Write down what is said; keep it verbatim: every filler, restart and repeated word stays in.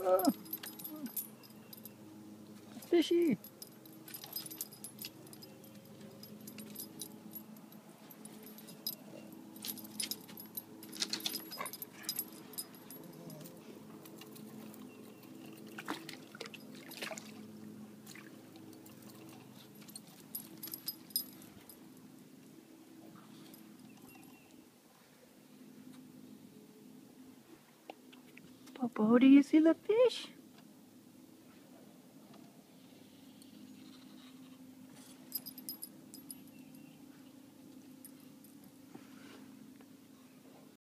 Oh, fishy. Popo, do you see the fish?